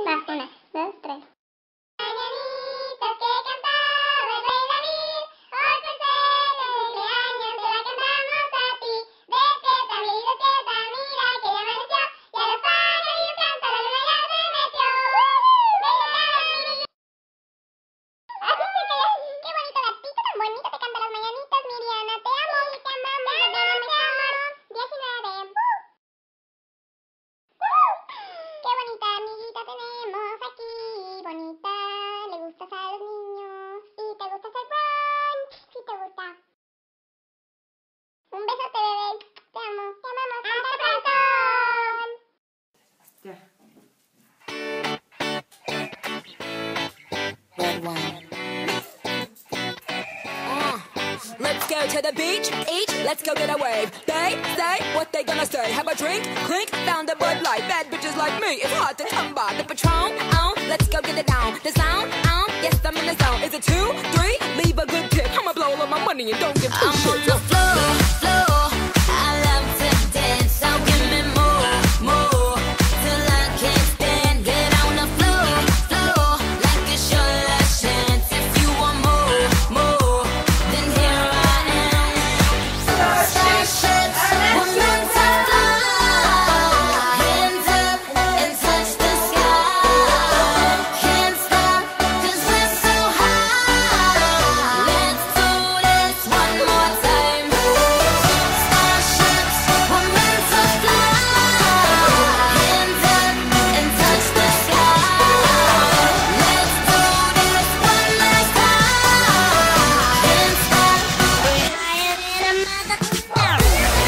Va, 1, 2, 3. Mañanitas que cantaba el rey David, hoy por ser el cumpleaños te la cantamos a ti. Despierta, mira que ya amaneció, y a los pájaros canta, la luna ya se metió. Así se calla, qué bonito gatito, tan bonito te canta las mañanitas, Miriana, te amo, te amamos, te amamos, 19. Qué bonita amiguita tenemos aquí, bonita, le gustas a los niños y te gusta hacer brunch, si te gusta. Un besote, bebé, te amo, te amamos, hasta pronto. Ya. Red wine. Let's go to the beach, each, let's go get a wave. They say what they gonna say. Have a drink, clink, found a Bud Light. Bad bitches like me, it's hard to come by. The Patron, let's go get it down. The sound, yes, I'm in the zone. Is it 2, 3? Leave a good tip. I'ma blow all of my money and don't give two shits. I'm on the floor, I love to dance. So give me more, till I can't stand. Get on the floor, like it's your last chance. If you want more, then here I am. Starships, we're meant to fly. Hands up and touch the sky. Can't stop, 'cause we're so high. Let's do this one more time. Starships, we're meant to fly. Hands up and touch the sky. Let's do this one last time. Can't stop, we're higher than a mother.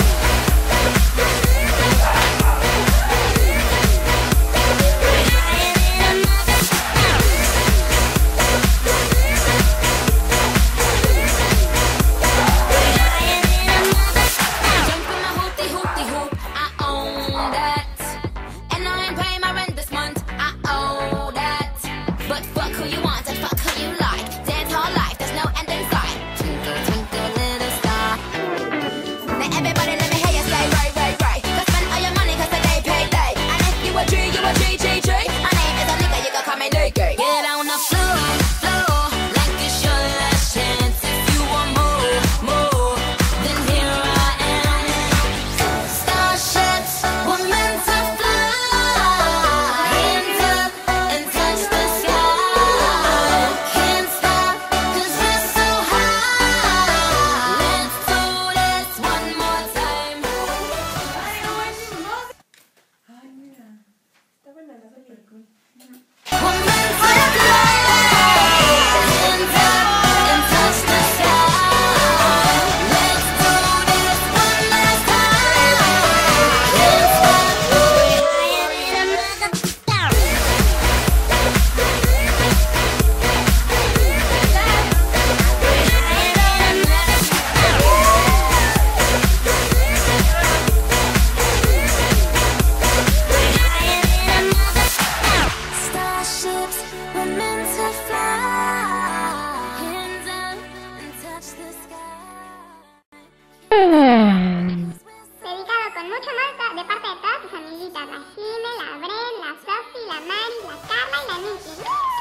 Jumping my hoopty hoop, I own that. And I ain't paying my rent this month, I owe that. But fuck who you want and fuck who you like. Dance all life, there's no end in sight. Twinkle, twinkle, little star. Now everybody let me hear you say right. Go spend all your money 'cause today payday. And if you a G, you a G. My name is a nigga, you can call me Nicky. Get on the floor, like it's your last chance. If you want more, then here I am. Starships, we're meant to fly. Hands up and touch the sky. Can't stop, 'cause we're so high. Let's do this one more time. Ay, mira. Está buena la película. We're meant to fly. Hands up and touch the sky. Let's do this one last time. Can't stop, we're higher than a mother. Starships, we're meant to fly. Hands up and touch the sky. Dedicado con mucho amor de parte de todas tus amiguitas, la Jime, la Bren, la Sofi, la Mari, la Carla y la Nikki.